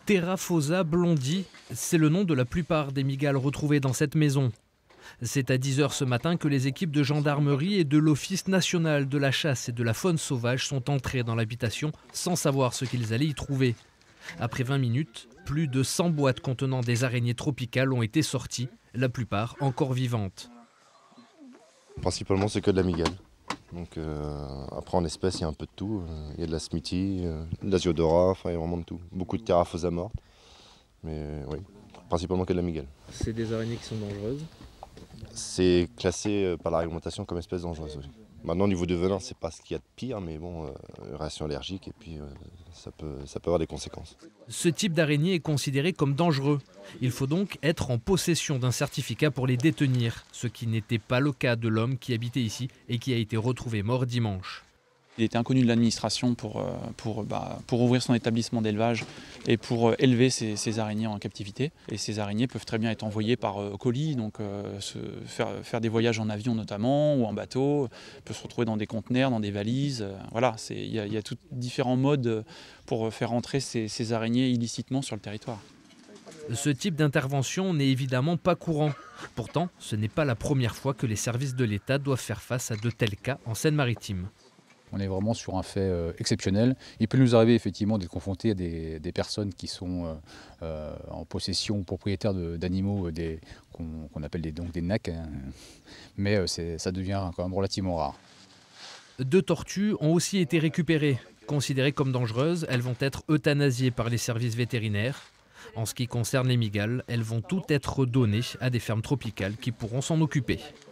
Pteraphosa blondi, c'est le nom de la plupart des mygales retrouvées dans cette maison. C'est à 10 h ce matin que les équipes de gendarmerie et de l'Office national de la chasse et de la faune sauvage sont entrées dans l'habitation sans savoir ce qu'ils allaient y trouver. Après 20 minutes, plus de 100 boîtes contenant des araignées tropicales ont été sorties, la plupart encore vivantes. Principalement, c'est que de la mygale. Donc, après, en espèces, il y a un peu de tout. Il y a de la smitie, de l'asiodora, enfin, il y a vraiment de tout. Beaucoup de Pteraphosa morte. Mais oui, principalement que de la mygale. C'est des araignées qui sont dangereuses? C'est classé par la réglementation comme espèce dangereuse. Oui. Maintenant, au niveau du venin, c'est pas ce qu'il y a de pire, mais bon, réaction allergique et puis ça peut avoir des conséquences. Ce type d'araignée est considéré comme dangereux. Il faut donc être en possession d'un certificat pour les détenir, ce qui n'était pas le cas de l'homme qui habitait ici et qui a été retrouvé mort dimanche. Il était inconnu de l'administration pour ouvrir son établissement d'élevage et pour élever ces araignées en captivité. Et ces araignées peuvent très bien être envoyées par colis, donc faire des voyages en avion notamment ou en bateau, peuvent se retrouver dans des conteneurs, dans des valises. Voilà, il y a différents modes pour faire entrer ces araignées illicitement sur le territoire. Ce type d'intervention n'est évidemment pas courant. Pourtant, ce n'est pas la première fois que les services de l'État doivent faire face à de tels cas en Seine-Maritime. On est vraiment sur un fait exceptionnel. Il peut nous arriver effectivement d'être confrontés à des personnes qui sont en possession ou propriétaires d'animaux qu'on appelle des NAC, hein. Mais ça devient quand même relativement rare. 2 tortues ont aussi été récupérées. Considérées comme dangereuses, elles vont être euthanasiées par les services vétérinaires. En ce qui concerne les mygales, elles vont toutes être données à des fermes tropicales qui pourront s'en occuper.